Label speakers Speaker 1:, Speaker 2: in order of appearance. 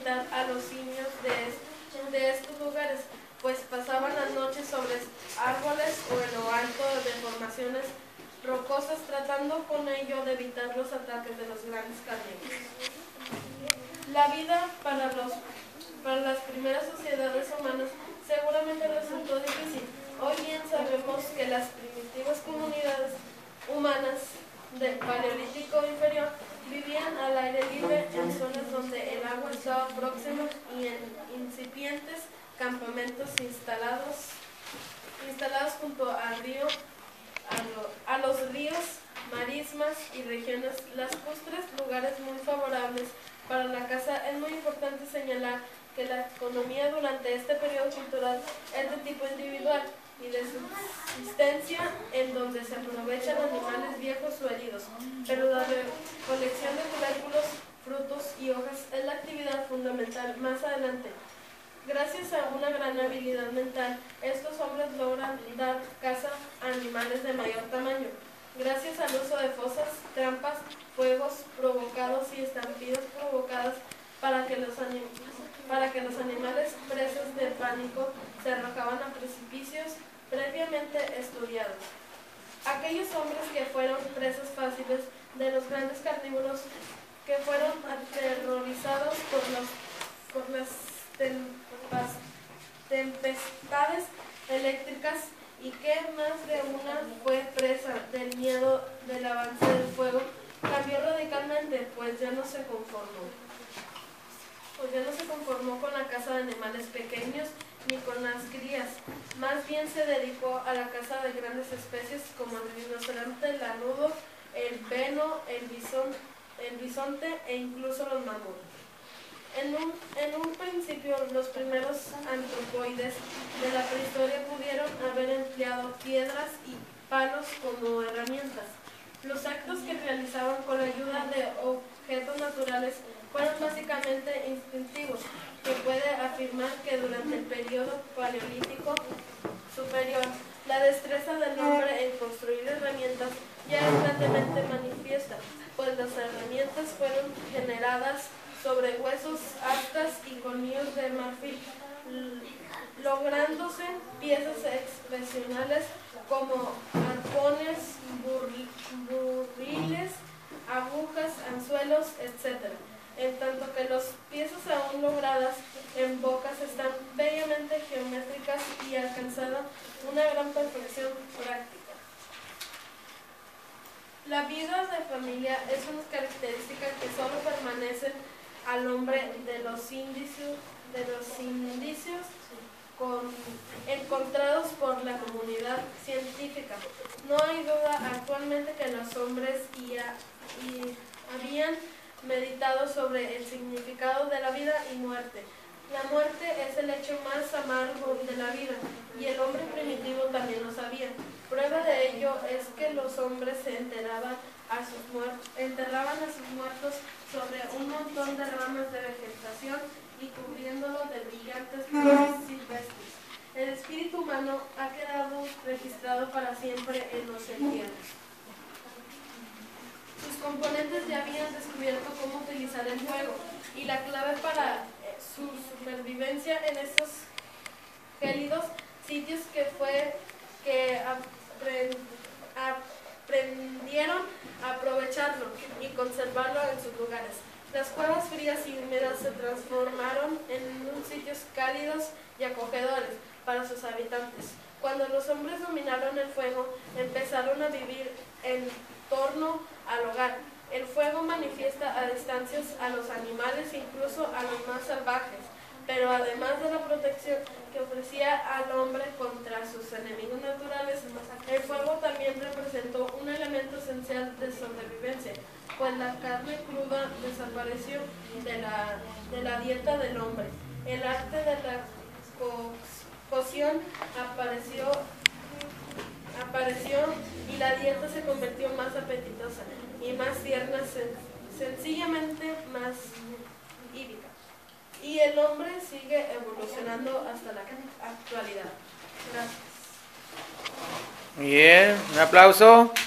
Speaker 1: imitar a los simios de estos lugares, pues pasaban las noches sobre árboles o en lo alto de formaciones rocosas, tratando con ello de evitar los ataques de los grandes carnívoros. La vida para las primeras sociedades humanas seguramente resultó difícil. Hoy bien sabemos que las primitivas comunidades humanas del Paleolítico inferior vivían al aire libre en zonas donde el agua estaba próxima y en incipientes campamentos instalados junto al río, a los ríos, marismas y regiones lacustres, lugares muy favorables para la caza. Es muy importante señalar que la economía durante este periodo cultural es de tipo individual y de subsistencia, en donde se aprovechan animales viejos o heridos, pero la recolección de tubérculos, frutos y hojas es la actividad fundamental. Más adelante, gracias a una gran habilidad mental, estos hombres logran dar caza a animales de mayor tamaño. Gracias al uso de fosas, trampas, fuegos provocados y estampidas provocadas para que los animales presos de pánico se arrojaban a precipicios previamente estudiados. Aquellos hombres que fueron presas fáciles de los grandes carnívoros, que fueron aterrorizados por las tempestades eléctricas, y que más de una fue presa del miedo del avance del fuego, cambió radicalmente, pues ya no se conformó con la caza de animales pequeños ni con las crías. Más bien se dedicó a la caza de grandes especies como el rinoceronte lanudo, el beno, el bisonte e incluso los mamuts. En un principio, los primeros antropoides de la prehistoria pudieron haber empleado piedras y palos como herramientas. Los actos que realizaban con la ayuda de objetos naturales fueron básicamente instintivos. Se puede afirmar que durante el periodo paleolítico superior, la destreza del hombre en construir herramientas ya es grandemente manifiesta, pues las herramientas fueron generadas sobre huesos, astas y colmillos de marfil, lográndose piezas excepcionales como arpones, burriles, agujas, anzuelos, etc. En tanto que las piezas aún logradas en bocas están bellamente geométricas y alcanzada una gran perfección práctica. La vida de familia es una característica que solo permanece al hombre de los indicios encontrados por la comunidad científica. No hay duda actualmente que los hombres habían meditado sobre el significado de la vida y muerte. La muerte es el hecho más amargo de la vida, y el hombre primitivo también lo sabía. Prueba de ello es que los hombres se enterraban a sus muertos sobre un montón de ramas de vegetación y cubriéndolo de brillantes flores silvestres. El espíritu humano ha quedado registrado para siempre en los entierros. Sus componentes ya habían descubierto cómo utilizar el fuego, y la clave para su supervivencia en estos gélidos sitios aprendieron a aprovecharlo y conservarlo en sus lugares. Las cuevas frías y húmedas se transformaron en sitios cálidos y acogedores para sus habitantes. Cuando los hombres dominaron el fuego, empezaron a vivir en torno al hogar. El fuego manifiesta a distancias a los animales, incluso a los más salvajes, pero además de la protección que ofrecía al hombre contra sus enemigos naturales, el fuego también representó un elemento esencial de sobrevivencia, pues la carne cruda desapareció de la dieta del hombre. El arte de la cocción apareció y la dieta se convirtió más apetitosa y más tierna, sencillamente más híbrica. Y el hombre sigue evolucionando hasta la actualidad. Gracias.
Speaker 2: Muy bien, un aplauso.